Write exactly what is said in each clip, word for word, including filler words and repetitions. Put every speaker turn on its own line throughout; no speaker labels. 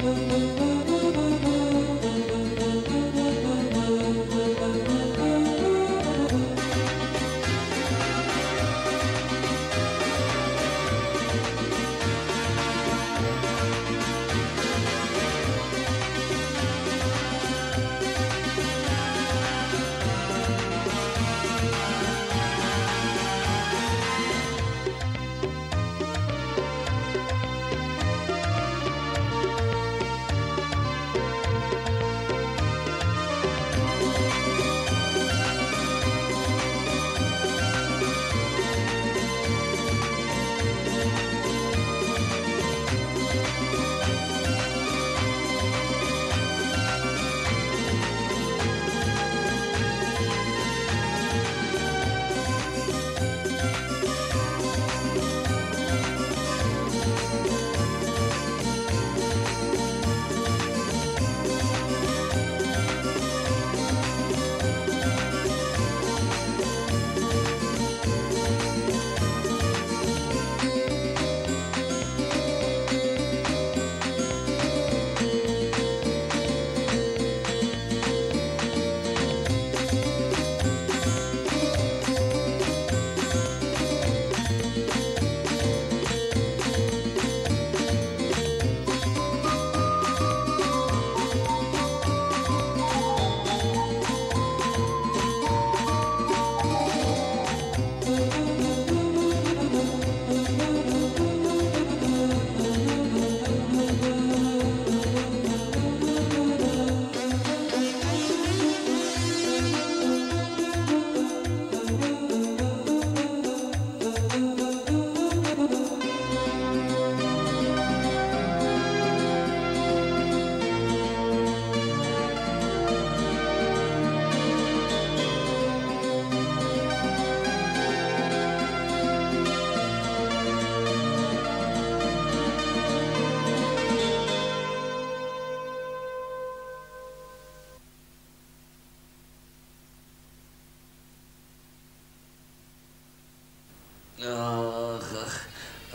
آخ آخ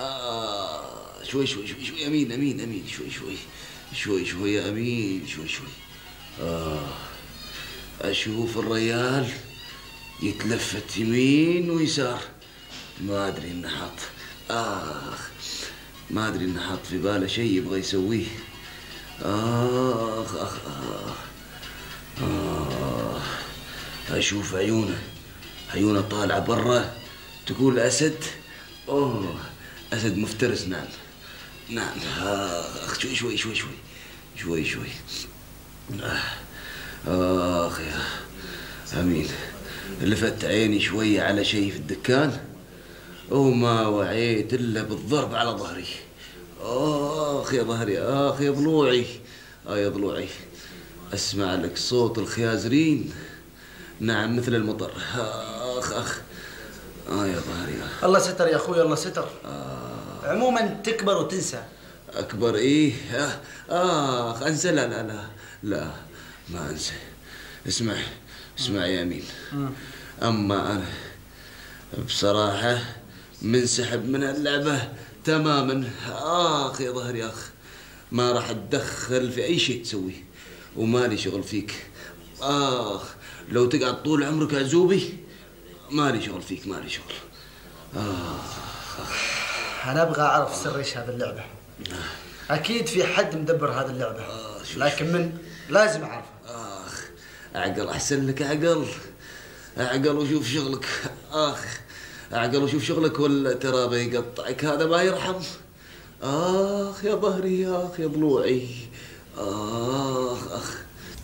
آه شوي شوي شوي شوي أمين أمين أمين شوي شوي شوي شوي يا أمين شوي شوي آه أشوف الريال يتلفت يمين ويسار، ما أدري إنه حاط آخ ما أدري إنه حاط في باله شيء يبغى يسويه. آخ آخ آخ آه أشوف عيونه عيونه طالعة برا تقول أسد. أوه أسد مفترس. نعم نعم. آخ شوي شوي شوي شوي شوي شوي آخ يا أمين، لفت عيني شوية على شيء في الدكان وما وعيت إلا بالضرب على ظهري. آخ يا ظهري، آخ يا ضلوعي، آه يا ضلوعي. أسمع لك صوت الخيازرين، نعم مثل المطر. آخ آخ آه يا ظهري. آه.
الله ستر يا أخوي، الله ستر. آه. عموما تكبر وتنسى.
أكبر إيه؟ آه. آخ أنسى؟ لا لا لا لا ما أنسى. اسمع اسمع يا أمين، أما أنا بصراحة منسحب من اللعبة تماما. آخ يا ظهري آخ، ما راح أتدخل في أي شيء تسويه ومالي شغل فيك. آخ لو تقعد طول عمرك عزوبي مالي شغل فيك، مالي شغل. آخ
أنا أبغى أعرف سر إيش هذه اللعبة. أكيد في حد مدبر هذه اللعبة، آه لكن من لازم أعرفها.
آخ أعقل أحسن لك، أعقل أعقل وشوف شغلك. آخ أعقل وشوف شغلك ولا ترى بيقطعك، هذا ما يرحم. آخ يا ظهري، آخ يا ضلوعي. آخ آخ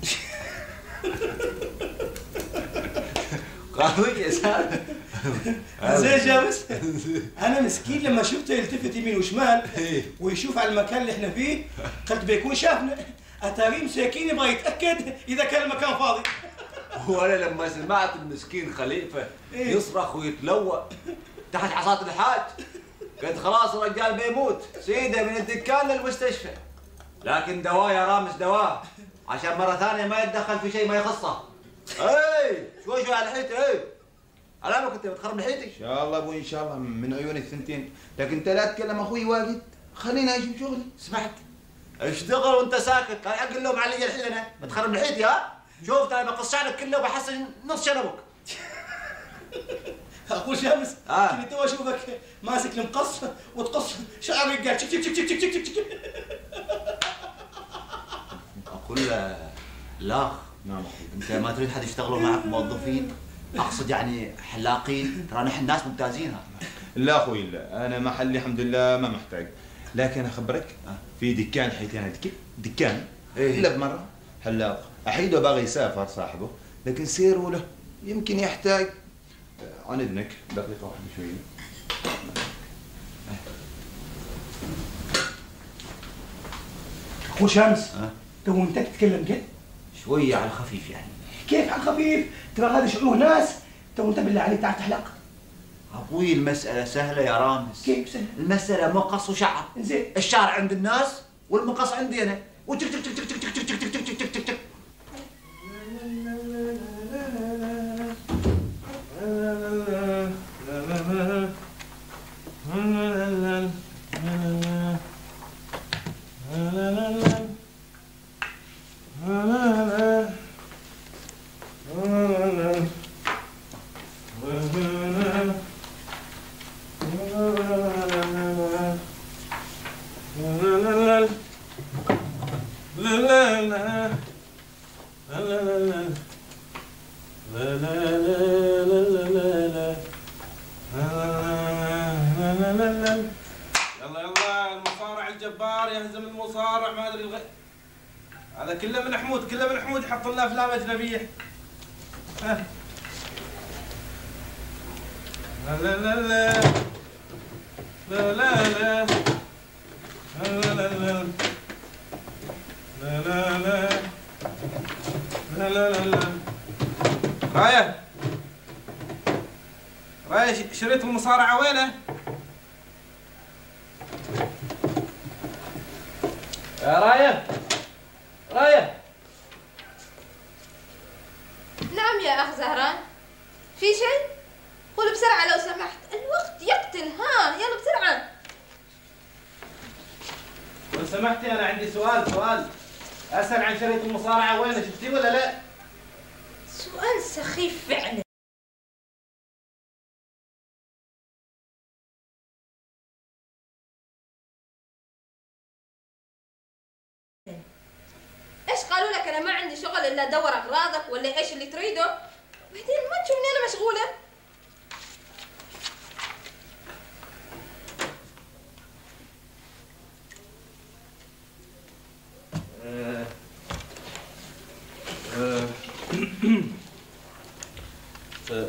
قهوي يا سالم.
زين جامس. انا مسكين لما شفته يلتفت يمين وشمال ويشوف على المكان اللي احنا فيه قلت بيكون شافنا، اتاري مساكين يبغى يتاكد اذا كان المكان فاضي.
وانا لما سمعت المسكين خليفه يصرخ ويتلوى تحت حصاة الحاج قلت خلاص الرجال بيموت، سيده من الدكان للمستشفى. لكن دواه يا رامز، دواه عشان مره ثانيه ما يتدخل في شيء ما يخصه. اي شوي شوي على حيتي. اي على ما كنت بتخرب حيتي.
ان شاء الله ابوي ان شاء الله من عيون الثنتين، لكن انت لا تتكلم اخوي واجد، خليني اشوف شغلي.
سمعت اشتغل وانت ساكت، لا اقول لهم علي الحين انا بتخرب لحيتي. ها شوف ترى بقص شعرك كله وبحسن نص شنبك.
اخو شمس
آه.
كنت تو اشوفك ماسك المقص وتقص شعرك قاعد تشك تشك تشك تشك تشك تشك.
اقول له لا
نعم
انت ما تريد حد يشتغلوا معك موظفين؟ اقصد يعني حلاقين، ترى نحن ناس ممتازين. ها
لا اخوي لا، انا محلي الحمد لله ما محتاج، لكن اخبرك في دكان حيتين دك دكان
إيه؟
الا بمره حلاق احيده باغي يسافر صاحبه، لكن سيروا له يمكن يحتاج. عن اذنك دقيقه واحده شويه.
اخو شمس
ها
تو انت تتكلم كده
شويه على الخفيف يعني.
كيف على الخفيف؟ ترى هذا شعور ناس. تو انت بالله عليك تعرف تحلق؟
ابوي المساله سهله يا رامز.
كيف سهل؟
المساله مقص وشعر.
زين
الشعر عند الناس والمقص عندي انا. وتك تك تك تك تك تك تك تك تك تك تك.
يلا يلا المصارع الجبار يهزم المصارع ما ادري الغير. هذا كله من حمود، كله من حمود يحط لنا افلام اجنبيه. ها. لا لا لا لا لا لا لا لا لا لا لا لا لا لا لا رايه رايه شريط المصارعه وينه؟ يا رايه رايه.
نعم يا أخ زهران، في شيء؟ قول بسرعة لو سمحت، الوقت يقتل. ها يلا بسرعة.
لو سمحتي أنا عندي سؤال سؤال أسأل عن شريط المصارعة وينه، شفتيه ولا لا؟
سؤال سخيف فعلا. ايش قالوا لك؟ انا ما عندي شغل الا ادور اغراضك ولا ايش اللي تريده؟ بعدين ما تشوفني انا مشغوله.
آه. آه. آه.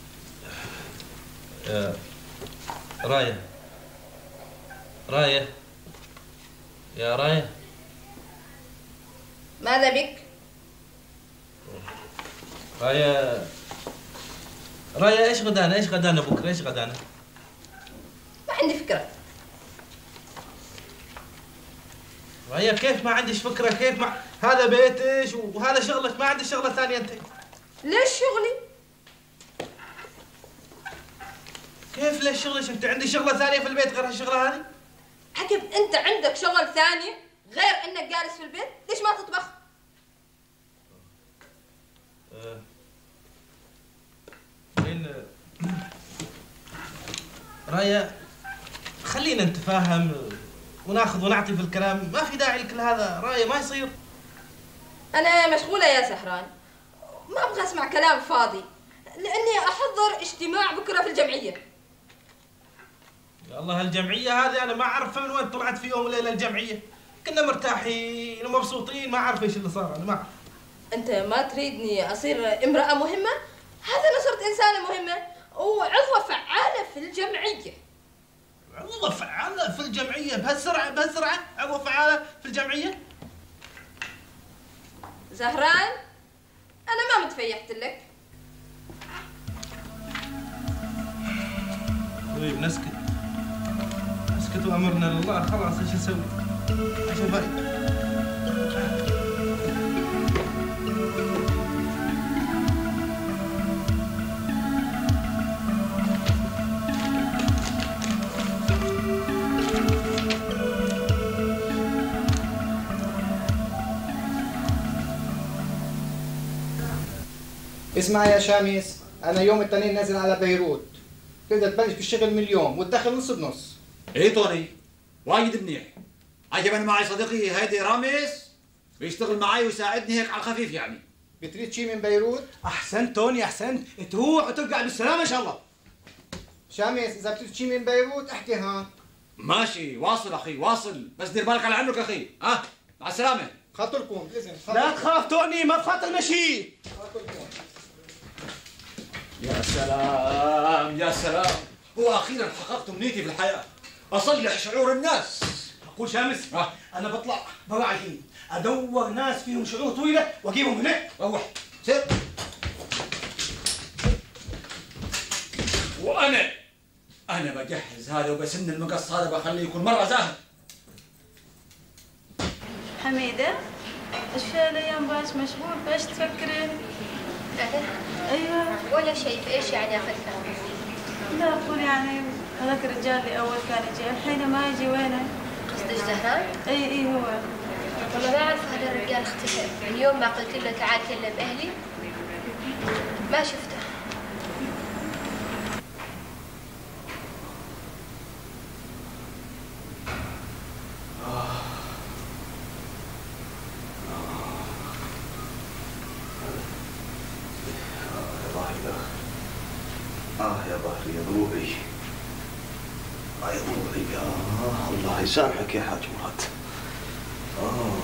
آه. رايه رايه يا رايه.
ماذا بك؟
رايه رايه ايش غدانا ايش غدانا بكره ايش غدانا؟
ما عندي فكرة.
رايه كيف ما عنديش فكره؟ كيف ما هذا بيتش وهذا شغلك، ما عندي شغله ثانيه انت؟
ليش شغلي؟
كيف ليش شغلك انت؟ عندي شغله ثانيه في البيت غير هالشغله هذه؟
عقب انت عندك شغل ثاني غير انك جالس في البيت؟ ليش ما تطبخ؟
آه. لين رايه خلينا نتفاهم وناخذ ونعطي في الكلام، ما في داعي لكل هذا رايه، ما يصير.
انا مشغولة يا سهران، ما ابغى اسمع كلام فاضي لاني احضر اجتماع بكره في الجمعية.
يا الله هالجمعيه هذه انا ما اعرف من وين طلعت في يوم وليله الجمعيه، كنا مرتاحين ومبسوطين، ما اعرف ايش اللي صار. انا ما اعرف.
انت ما تريدني اصير امرأة مهمة؟ هذا انا صرت انسانة مهمة وعضوة فعالة في الجمعية.
عضوة فعالة في الجمعية بهالسرعة بهالسرعة عضوة فعالة في الجمعية؟
زهران انا ما متفيحت لك.
طيب نسكت نسكت وامرنا لله، خلاص ايش نسوي؟ ايش الفائدة؟
اسمع يا شامس، انا يوم الاثنين نازل على بيروت، تقدر تبلش بالشغل من اليوم والدخل نص بنص.
ايه طوني وايد منيح. عجبني معي صديقي هيدي رامز بيشتغل معي ويساعدني هيك على الخفيف يعني.
بتريد شيء من بيروت؟
احسنت توني احسنت، تروح وترجع بالسلامه ان شاء الله.
شامس اذا بتريد شيء من بيروت احكي ها.
ماشي واصل اخي واصل، بس دير بالك على عنك اخي. ها أه؟ مع السلامه.
خاطركم اذن.
لا تخاف توني، ما تخاطر مشي.
خاطركم.
يا سلام يا سلام، واخيرا حققت امنيتي في الحياه، اصلح شعور الناس.
اقول شامس آه. انا بطلع برا الحين ادور ناس فيهم شعور طويله واجيبهم هنا.
روح سير. وانا انا بجهز هذا وبسن المقص هذا بخليه يكون مره زاهد.
حميده ايش في الايام باش مشغول، بايش تفكرين؟
أنا؟
ايوه
ولا شيء، في ايش يعني افكر؟
لا اقول يعني هذاك الرجال اللي اول كان يجي الحين ما يجي، وينه؟
قصدك زهران؟
اي اي هو.
والله ما اعرف هذا الرجال اختفى من يوم ما قلت له تعال كلم اهلي ما شفته.
آه يا ظهري يا ضلوعي، آه يا ضلوعي، آه الله يسامحك يا حاج مراد. آه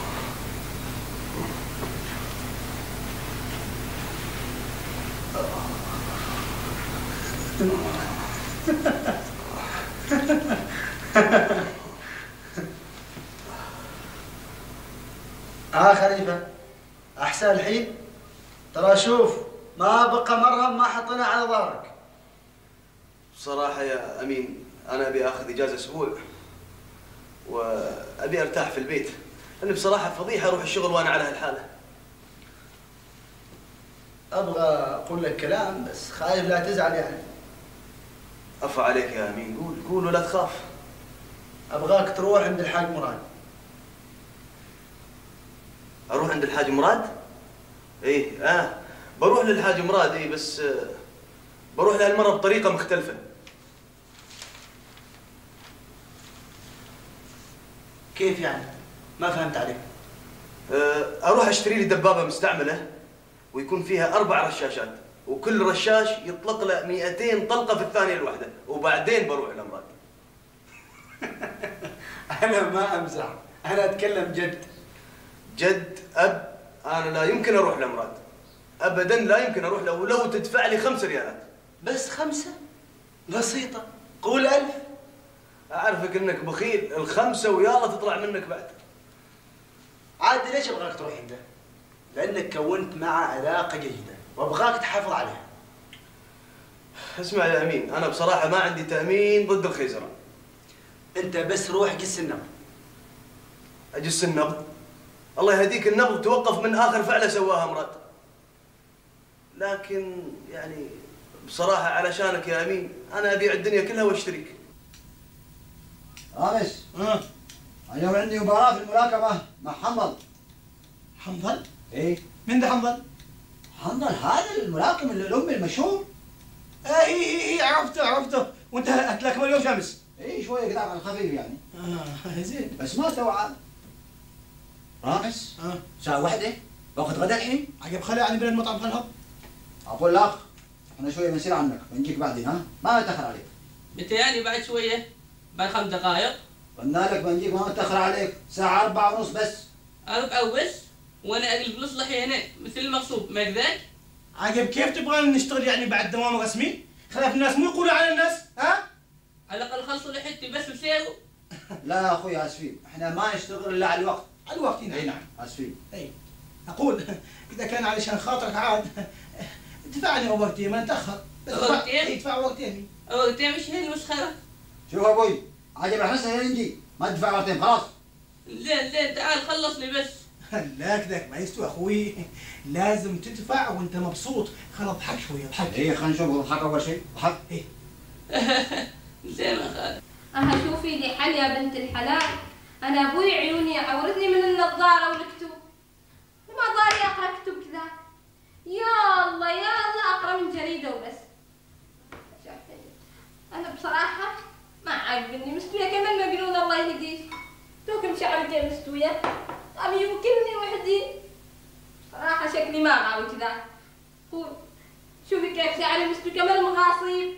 ها خليفة أحسن الحين؟ ترى شوف ما بقى مرهم ما حطينا على ظهرك.
بصراحة يا أمين أنا أبي آخذ إجازة أسبوع وأبي أرتاح في البيت، لأن بصراحة فضيحة أروح الشغل وأنا على هالحالة.
أبغى أقول لك كلام بس خايف لا تزعل يعني.
عفا عليك يا أمين، قول قول ولا تخاف.
أبغاك تروح عند الحاج مراد.
أروح عند الحاج مراد؟ إيه آه بروح للحاج مراد إيه، بس آه بروح لهالمرة بطريقة مختلفة.
كيف يعني؟ ما فهمت عليك.
آه أروح أشتري لي دبابة مستعملة ويكون فيها أربع رشاشات، وكل رشاش يطلق له مئتين طلقة في الثانية الواحدة، وبعدين بروح لمراد.
أنا ما أمزح، أنا أتكلم جد.
جد أب أنا لا يمكن أروح لمراد أبدا، لا يمكن أروح له ولو تدفع لي خمس ريالات.
بس خمسة؟ بسيطة، قول ألف.
أعرفك إنك بخيل، الخمسة ويلا تطلع منك بعد.
عاد ليش أبغاك تروح عنده؟ لأنك كونت معه علاقة جيدة وأبغاك تحافظ عليها.
اسمع يا أمين، أنا بصراحة ما عندي تأمين ضد الخيزران.
أنت بس روح قس النبض.
أجس النبض؟ الله يهديك، النبض توقف من آخر فعلة سواها مراد. لكن يعني بصراحة علشانك يا أمين أنا أبيع الدنيا كلها واشتريك.
رامز اه اليوم عندي مباراة في الملاكمة مع حنظل.
حنظل؟
ايه.
من ده حنظل؟
حنظل هذا الملاكم الأمي المشهور.
اه اي اي اي عرفته عرفته، وانت هتلاكم اليوم شمس؟
ايه شوية كده على الخفيف يعني.
اه زين.
بس ما توعى. رامز
اه
ساعة واحدة وقت غدا الحين.
عقب خلي يعني بين المطعم خلهم.
أقول لك احنا شوية بنصير عنك بنجيك بعدين ها؟ ما نتأخر عليك.
متهيألي بعد شوية بعد خمس دقائق.
قلنا لك بنجيك ما نتأخر عليك، ساعة أربعة ونص بس.
أربعة وبس؟ وأنا أقلب نصلحي هنا مثل المقصود، ما كذاك؟
عقب كيف تبغانا نشتغل يعني بعد دوام رسمي؟ خلاف الناس مو يقولوا على الناس، ها؟
على الأقل خلصوا لي حتي بس بسيروا.
لا يا أخوي آسفين، احنا ما نشتغل إلا على الوقت.
على الوقت نعم.
اي نعم آسفين.
اي أقول إذا كان علشان خاطرك عاد ادفعني وقتين ما نتأخر.
وقتين؟
ادفع وقتين.
وقتين مش هي المسخرة.
شوف أبوي عجب الحسن نجي ما تدفع وقتين خلاص.
زين زين تعال خلص لي بس.
لا كذاك ما يستوي اخوي، لازم تدفع وانت مبسوط. خلاص اضحك شويه اضحك.
ايه خلينا نشوف اضحك اول شيء اضحك.
ايه
زين يا خالد.
أها شوفي لي حل يا بنت الحلال، أنا أبوي عيوني عورتني من النظارة والكتب، ما ضاري أقرأ كتب كذا. يا الله يا الله اقرا من جريده وبس. انا بصراحه ما عاجبني مستويه كمان مجنون الله يهديك. توكم شعر جاي مستويه ابي يوكلني وحدي. صراحه شكلي ما غاوي كذا. قول شوفي كيف شعري مستوي كمان مغاصيب.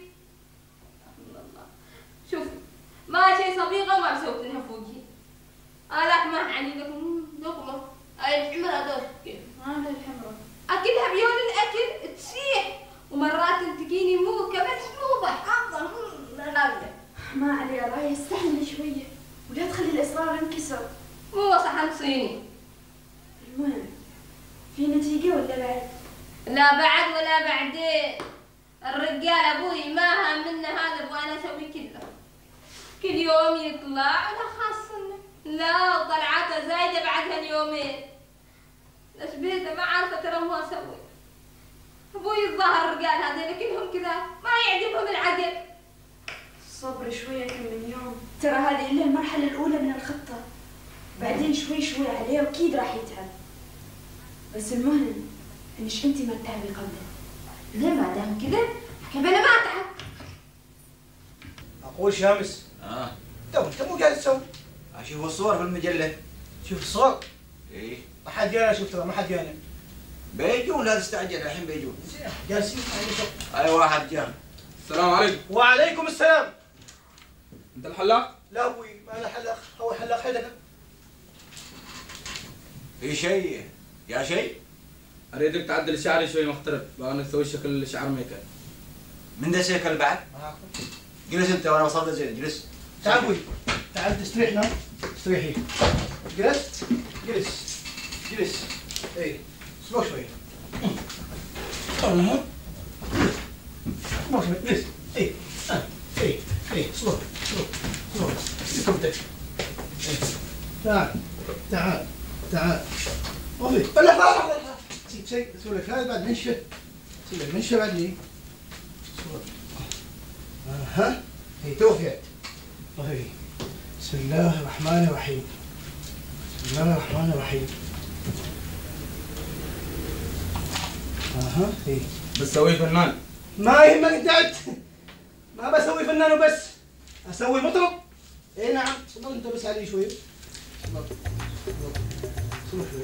شوف ما شيء صبيغه وما بسوت لها فوقي. هذاك ما يعني لكم لكم اي الحمر هذول كيف؟
هذا الحمرة
اكلها بيوم الاكل تسيح ومرات تلتقيني مو كمان مسلوبه افضل غاليه.
ما علي الله استحملي شوية ولا تخلي الإصرار ينكسر.
مو صحن صيني.
المهم في نتيجة ولا بعد؟
لا بعد ولا بعدين. الرجال ابوي ما هم منه هذا ابغى انا اسوي كله. كل يوم يطلع ولا خاصنا. لا وطلعاته زايده بعد هاليومين. تشبيهته ما عارفه ترى مو اسوي. ابوي الظاهر الرجال هذول كلهم كذا ما يعجبهم العقل.
صبر شوية كم من يوم، ترى هذه إلا المرحلة الأولى من الخطة، بعدين شوي شوي عليه وأكيد راح يتعب. بس المهم إنش أنتي ما تتعبي قبله.
لا ما دام كذا كيف أنا ما أتعب؟
أقول شامس.
اه
تو أنت مو قاعد تسوي؟
اشوف الصور في المجله.
شوف الصور؟
ايه
ما حد جانا شوف ترى ما حد جانا.
بيجون لا تستعجل الحين بيجون.
جالسين
اي واحد جاء.
السلام عليكم.
وعليكم السلام.
انت الحلاق؟
لا ابوي ما انا حلاق، هو حلاق حيدك.
في شيء يا شيء؟
اريدك تعدل شعري شوي مختلف، بغى نسوي شكل شعر ميكا.
من ذا شكل بعد؟ جلس انت وانا وصلت زين جلس.
تعال ابوي تعال تستريح هنا استريحي. جلست؟ جلس جلس. اي اسمع شوي. اها اسمع شوي جلس. اي اي اي اصبر اصبر اصبر كمتك. تعال تعال تعال وفي لا لا لا لا سيب سيب اسوي لك هذا بعد منشة. اسوي لك منشة بعدني. اها هي توفيت. وفي بسم الله الرحمن الرحيم. بسم الله الرحمن الرحيم. اها هي
بتسويه فنان؟
ما يهمك انت. ما بسوي فنان وبس، اسوي مطرب. اي نعم صبر انت بس علي شوي. صبر صبر صبر شوي.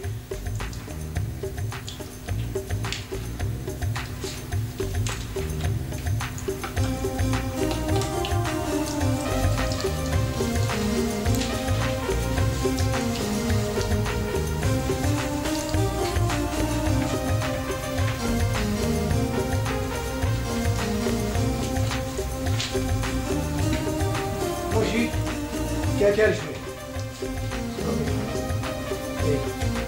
وشي كاكال شوي. ايه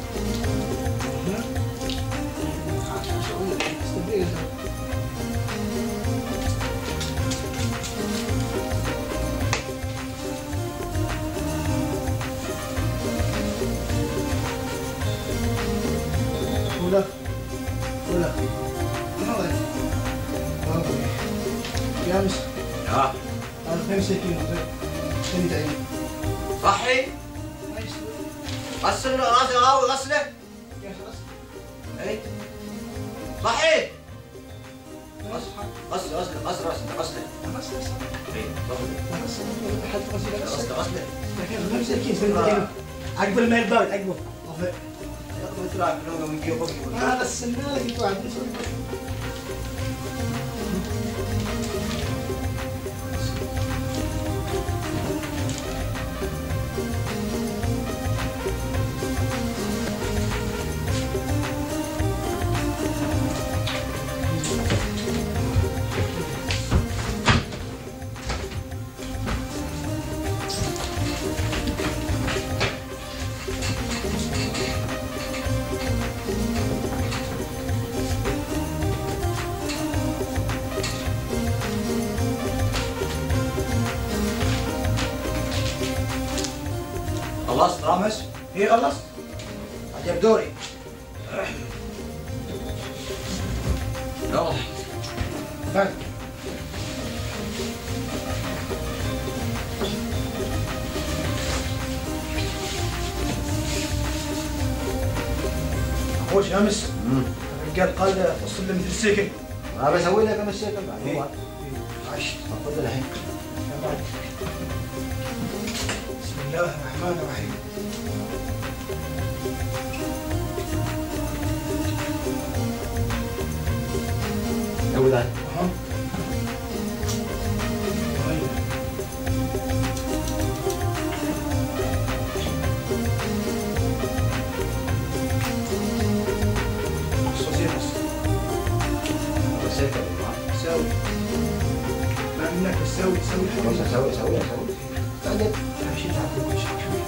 ولا ولا يا مس
ها
هذا خمسة كيلو خلي تعين.
صحي؟
ما يستوي.
غسل راسي غاوي غسله.
يا اخي غسل.
اي صحي؟ غسل غسل غسل غسل غسل غسله.
غسل غسل.
اي غسله.
غسل حد غسل
غسله غسله.
لكن خمسة كيلو عقب ما يبارد عقبه. وفي.
يلا تراك لونه من جيوبك.
هذا السنة اللي قاعد نسوي.
خلصت رامس؟
ايه خلصت.
عجب دوري. يلا
بعد اخوي شامس الرجال قال وصل له مثل السيكل.
ما بسوي لك انا السيكل بعد.
ايه
عش خذ الحين.
بسم الله الرحمن الرحيم.
سوي ذا.
اها. سوي ما منك تسوي تسوي
بس اسوي اسوي اسوي تعدل
امشي تعدل كل شيء شوي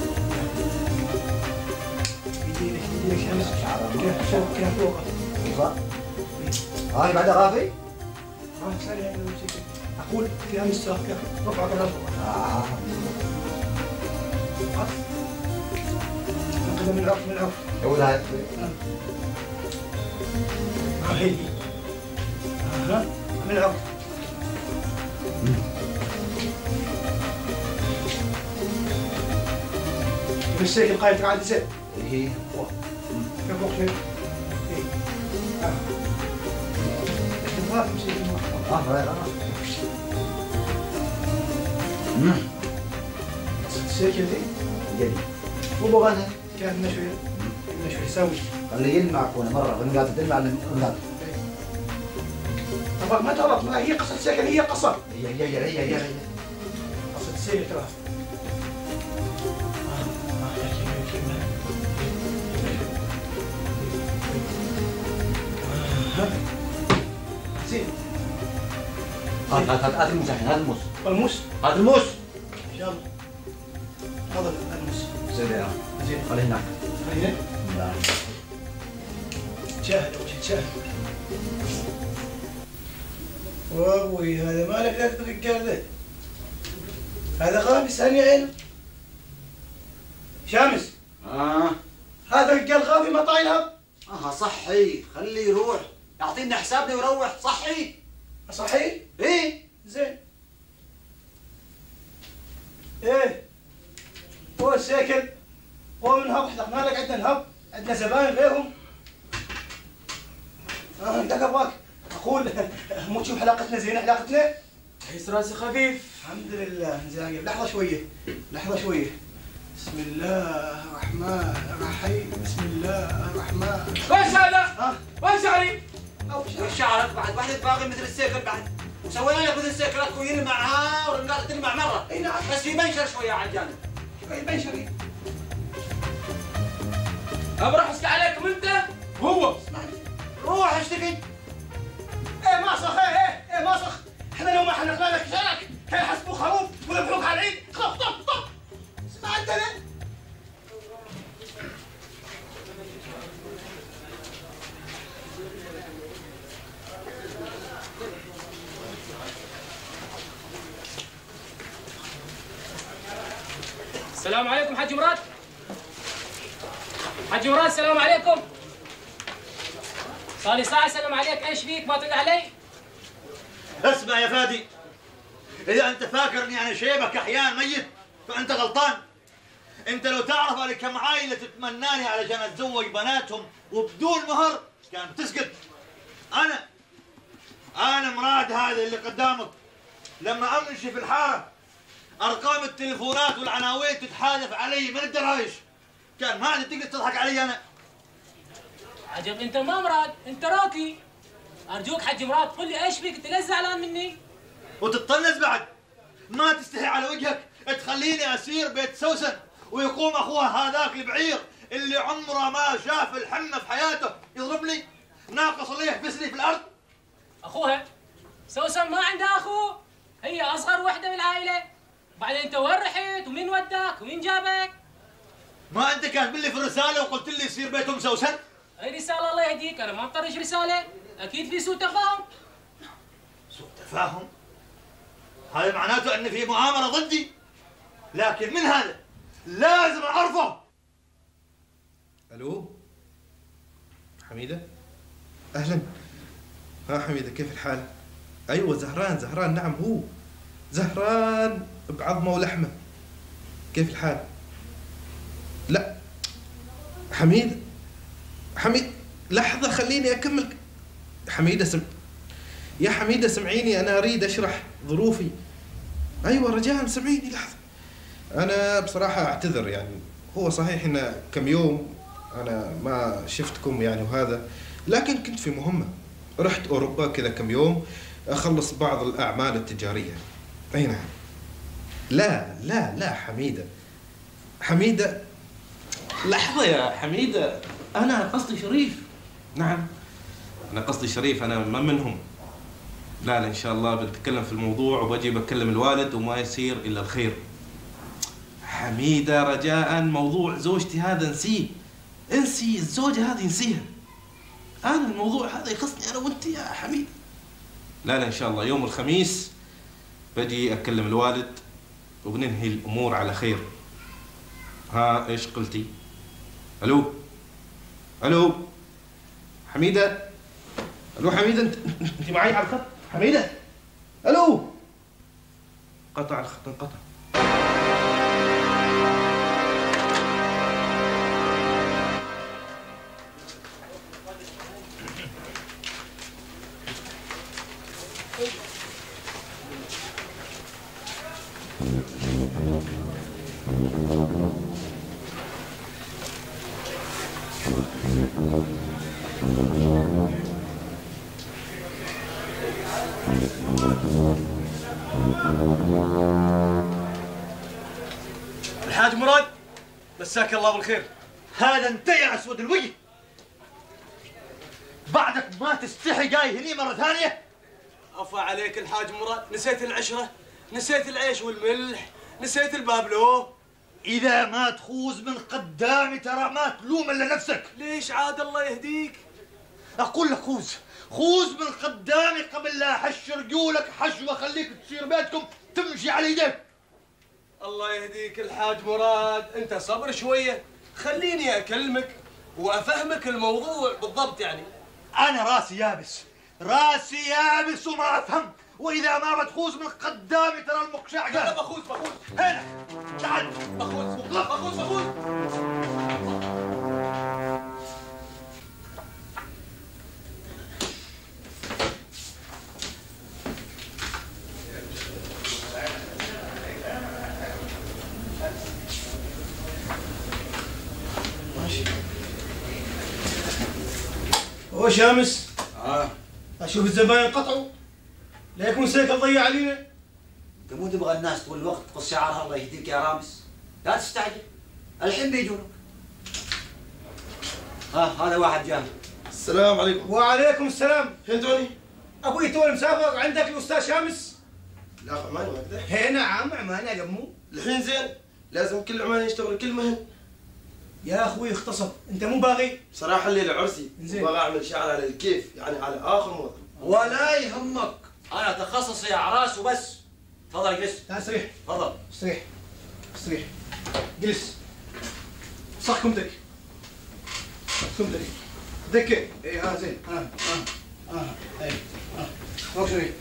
يدينك يدينك شمس كيف فوق كيف فوق
كيف هاي بعد غافي
اه سريع اقول في امس كيف رفع كذا
اه
نقدم من العرف من العرف
سوي هاي
هي اها من العرف السيكل قايد عاد زين
ايه
كيف وقت ايه اه ما في شيء
اه اه
السيكل دي
جديد مو بغانا
كان لنا شويه لنا شويه سوي
خليه يلمع كونه مره بنقاط تلمع النقاط
طبعا ما تغلط ما هي قصه السيكل هي قصه
هي هي هي هي هي
قصه السيكل ترى زين
هات هات هات الموس الحين هات الموس
الموس
هات الموس
يلا تفضل الموس
سيدي
زين
خليه هناك
خلينا
لا
تشاهد اول شيء تشاهد وابوي هذا مالك ذاك الرجال ذا هذا غافي سالني عينه شامس
اه
هذا الرجال غافي ما طايلها
اه صحي خليه يروح يعطينا حسابنا ويروح صحي
صحيح؟
ايه
زين ايه هو السيكل هو من هب احنا مالك عندنا نهب عندنا زباين غيرهم اه انت ابغاك اقول مو تشوف حلاقتنا زينه حلاقتنا؟
تحس راسي خفيف.
الحمد لله زين لحظه شويه لحظه شويه بسم الله الرحمن الرحيم بسم الله الرحمن
وين هذا؟
ها؟
وين شعري؟
وش شعرك بعد واحد باقي مثل السيكل بعد وسوينا لك مثل السيكلات ويلمعها ورنقاط تلمع مره
اي نعم
بس في منشر شويه على الجانب
شويه منشر
ابرح اسكع عليكم انت وهو.
روح اشتكي
ايه ماسخ ايه ايه ايه ماسخ احنا لو ما حلقنا لك شارك كان يحسبوك خروف وذبحوك على العيد طب طب طب اسمع انت ليه؟
السلام عليكم حاج مراد. حاج مراد السلام عليكم. صار لي ساعة اسلم عليك، ايش فيك ما ترد علي؟
اسمع يا فادي، إذا أنت فاكر إني أنا شيبك أحيان ميت فأنت غلطان. أنت لو تعرف أنا كم عائلة تتمناني علشان أتزوج بناتهم وبدون مهر كان بتسكت. أنا أنا مراد هذا اللي قدامك لما أمشي في الحارة أرقام التليفونات والعناوين تتحالف علي من الدرايش كان ما عاد تقدر تضحك علي أنا.
عجب انت ما مراد، انت راكي. ارجوك حاج مراد قل لي ايش فيك، انت ليش زعلان مني؟
وتطنز بعد، ما تستحي على وجهك تخليني اسير بيت سوسن ويقوم اخوها هذاك البعير اللي عمره ما شاف الحنه في حياته يضرب لي ناقص اللي يحبس لي في الارض.
اخوها سوسن ما عندها اخو، هي اصغر وحده بالعائله. بعدين انت وين رحت ومين وداك ومين جابك؟
ما انت كاتب لي في الرساله وقلت لي يصير بيت ام سوسن؟
اي رساله الله يهديك، انا ما مطرش رساله، اكيد في سوء تفاهم.
سوء تفاهم؟ هذا معناته ان في مؤامره ضدي، لكن من هذا لازم اعرفه.
الو حميده؟ اهلا. ها حميده كيف الحال؟ ايوه زهران زهران نعم هو زهران بعظمه ولحمه. كيف الحال؟ لا حميد حميد لحظة خليني أكمل. حميدة سم... يا حميدة سمعيني، أنا أريد أشرح ظروفي. أيوة رجاء سمعيني لحظة. أنا بصراحة أعتذر، يعني هو صحيح إن كم يوم أنا ما شفتكم يعني وهذا، لكن كنت في مهمة، رحت أوروبا كذا كم يوم أخلص بعض الأعمال التجارية. أي نعم. لا لا لا حميدة، حميدة لحظة يا حميدة، أنا قصدي شريف. نعم أنا قصدي شريف، أنا ما منهم. لا لا إن شاء الله بنتكلم في الموضوع وبجي بكلم الوالد وما يصير إلا الخير. حميدة رجاء، موضوع زوجتي هذا انسيه، انسي الزوجة هذه انسيها. أنا الموضوع هذا يخصني أنا وأنت يا حميدة. لا لا إن شاء الله يوم الخميس بجي أكلم الوالد وبننهي الأمور على خير. ها إيش قلتي؟ ألو ألو حميدة، ألو حميدة، أنت أنت معي على الخط؟ حميدة ألو. قطع الخط، انقطع.
الحاج مراد مساك الله بالخير.
هذا انت يا اسود الوجه، بعدك ما تستحي جاي هني مره ثانيه؟
عفا عليك الحاج مراد، نسيت العشره، نسيت العيش والملح، نسيت البابلو.
اذا ما تخوز من قدامي ترى ما تلوم الا نفسك.
ليش عاد الله يهديك؟
اقول لك خوز، خوز من قدامي قبل لا احش رجولك حش واخليك تصير بيتكم تمشي على يديك.
الله يهديك الحاج مراد، انت صبر شويه، خليني اكلمك وافهمك الموضوع بالضبط. يعني
انا راسي يابس، راسي يابس وما افهم، واذا ما بتخوز من قدامي ترى المقشع قال.
انا بخوز بخوز
هنا تعال
بخوز بخوز بخوز. هو شامس؟
اه
اشوف الزباين قطعوا، لا يكون سيك تضيع علينا.
انت مو تبغى الناس طول الوقت تقص شعرها الله يهديك يا رامس، لا تستعجل الحين بيجونك. ها آه هذا واحد جاي.
السلام عليكم. وعليكم السلام. فين توني؟ ابوي توني مسافر، عندك الاستاذ شامس؟
لا عماني ما كذا.
هي نعم عماني يا قمو.
الحين زين، لازم كل عماني يشتغل كل مهن.
يا اخوي اختصر، انت مو باغي؟
صراحه الليله عرسي،
زين.
باغي اعمل شعر على الكيف، يعني على اخر موضه.
ولا يهمك، انا تخصصي اعراس وبس. تفضل اجلس.
تعال استريح.
تفضل
استريح استريح جلس. صح كمتك، كمتك دكه. اي ها زين. ها ها ها اي ها روح شوي.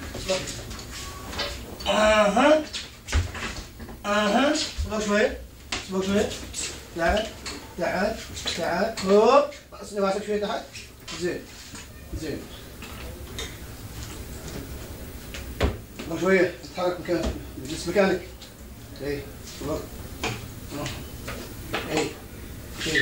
اها اها صبر شوي، صبر شوي. تعال تعال تعال. هوب اصلي راسك شوي تحت. زين زين. صبر شوية، تتحرك مكانك، اجلس مكانك. اي صبر. اي اي.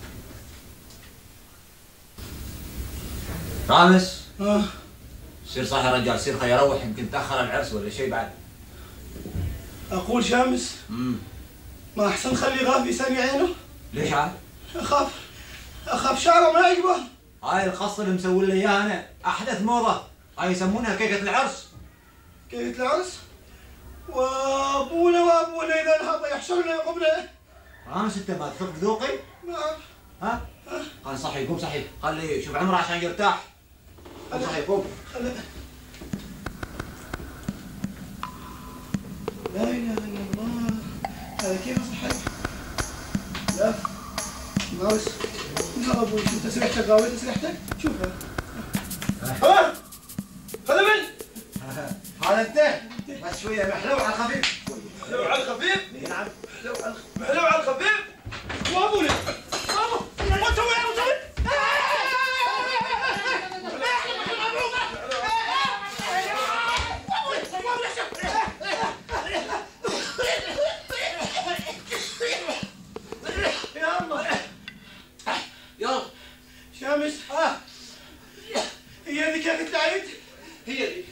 رامس.
اه
سير صح يا رجال، سير خلي اروح، يمكن تاخر العرس ولا شيء بعد.
اقول شامس،
امم
ما احسن خلي غافي يسمي عينه؟
ليش عاد؟
اخاف اخاف شعره ما يعجبه.
هاي الخص اللي مسوي لي اياها انا، احدث موضه، هاي يسمونها كيكه العرس.
كيكه العرس؟ وابونا وابونا اذا هذا يحشرنا قبله.
رامس انت ما تفك ذوقي؟
نعم.
ها؟ خلي صحي، قوم صحي، خلي شوف عمره عشان يرتاح. قوم صحي قوم.
لا اله الا الله، هذا كيف صحي؟ لا ناقص. لا ابوي شوف تسريحتك، غاوي تسريحتك، شوفها. ها؟ هذا من؟
هذا انت بس شويه محلو على الخفيف.
محلو على الخفيف؟
نعم
محلو على محلو على الخفيف؟ وابونا ابو ما تسوي يا ابو
شمس. اه هي ذيك يا اخت العيد؟ هي ذيك.